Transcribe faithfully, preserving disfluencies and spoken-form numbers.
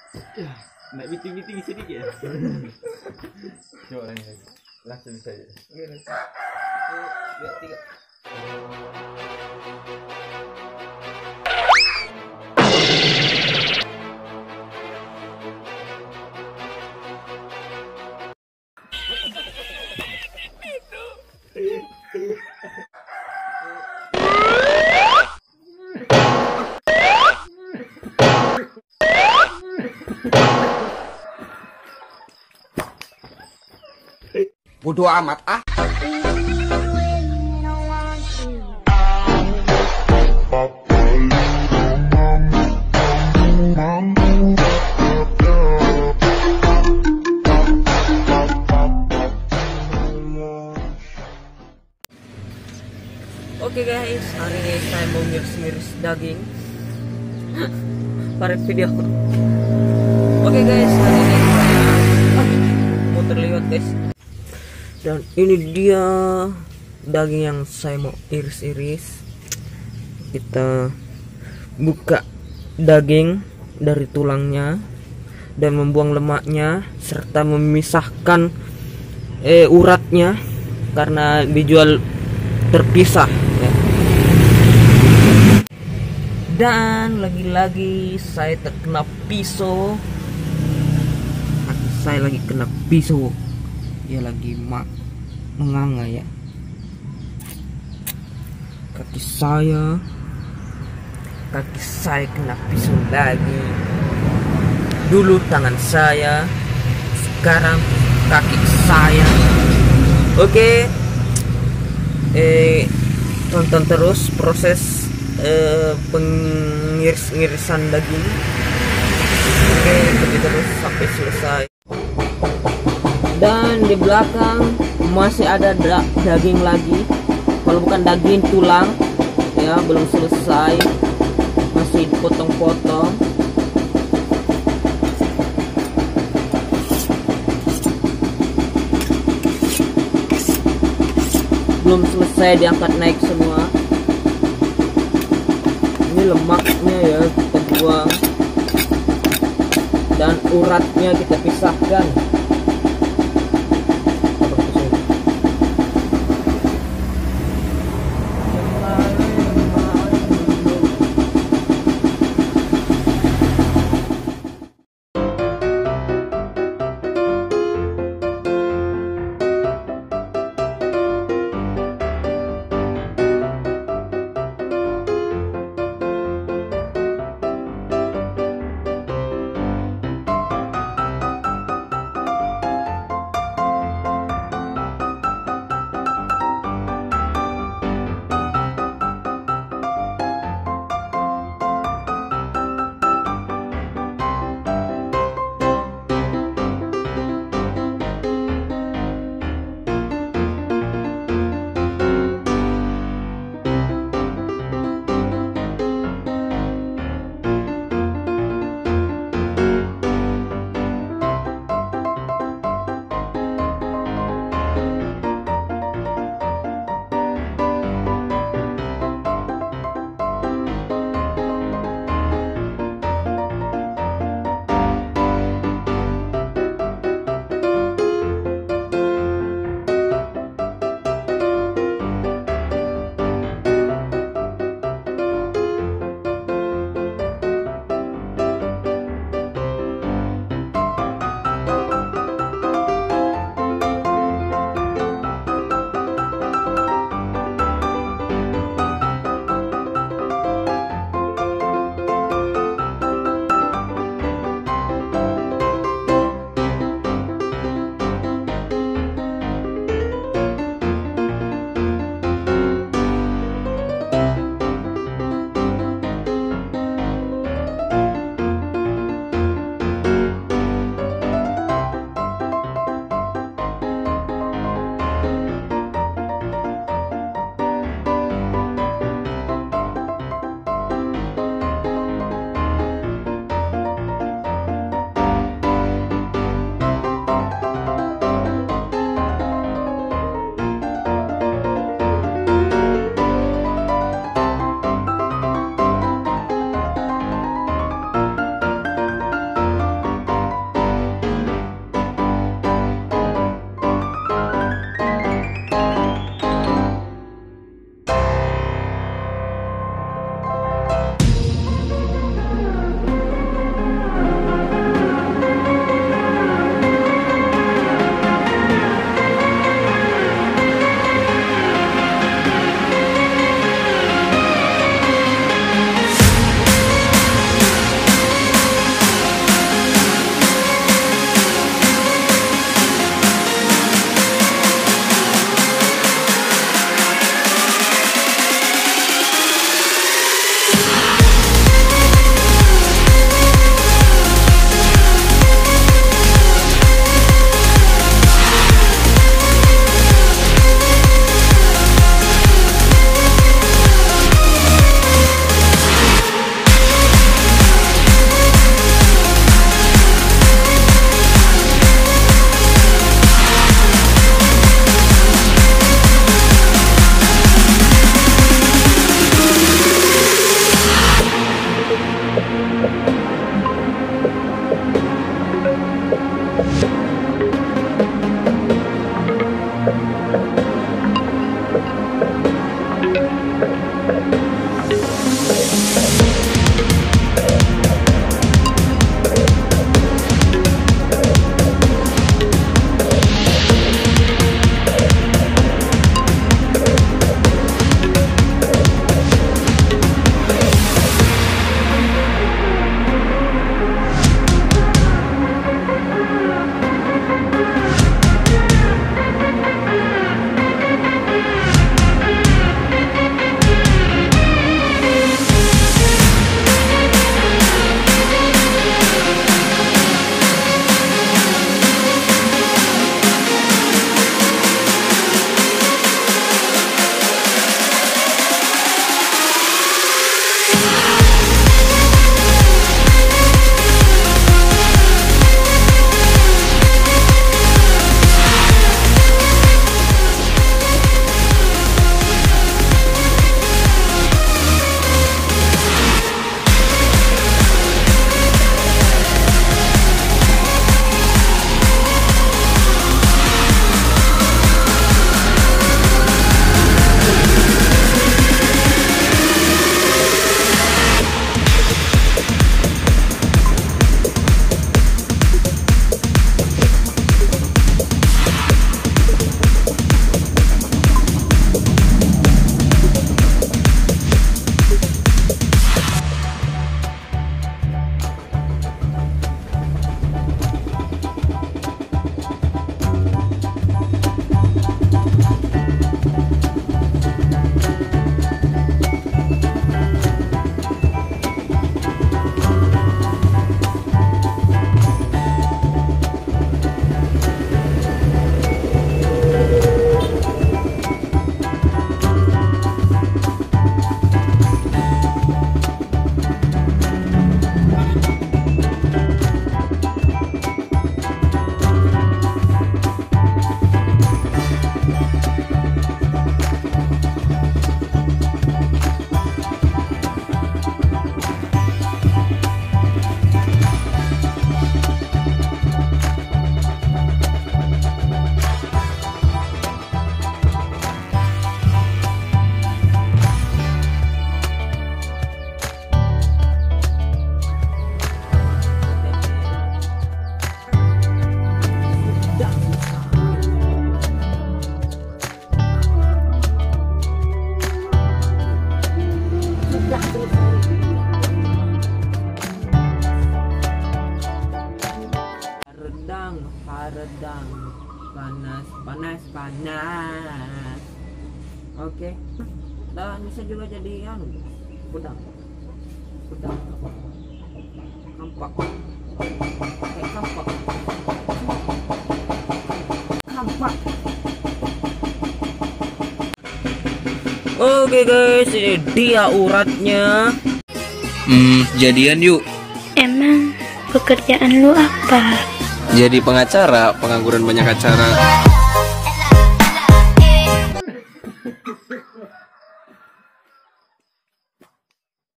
Nak biting-biting sedikit ya. Coba lagi. Langsung saja. Oke, langsung. Satu, dua, tiga. Bodoh amat ah. Oke guys, hari ini saya mau ngiris-ngiris daging. Pada video. Oke guys, hari ini saya mau terlihat guys. Dan ini dia daging yang saya mau iris-iris. Kita buka daging dari tulangnya dan membuang lemaknya serta memisahkan eh, uratnya karena dijual terpisah ya. Dan lagi-lagi saya terkena pisau. Kaki saya lagi kena pisau. Dia lagi mak menganga ya. Kaki saya Kaki saya kena pisau lagi. Dulu tangan saya, sekarang kaki saya. Oke, eh tonton terus proses eh, pengiris-ngirisan daging. Oke, ikuti terus sampai selesai. Dan di belakang masih ada da daging lagi, kalau bukan daging tulang ya, belum selesai, masih dipotong-potong. Belum selesai diangkat naik semua. Ini lemaknya ya kita buang dan uratnya kita pisahkan. sedang panas panas panas. Oke, dan bisa juga jadi anu pedang pedang kampak kayak kampak kampak. Oke guys, ini dia uratnya. Hmm, jadian yuk. Emang pekerjaan lu apa? Jadi pengacara, pengangguran banyak acara.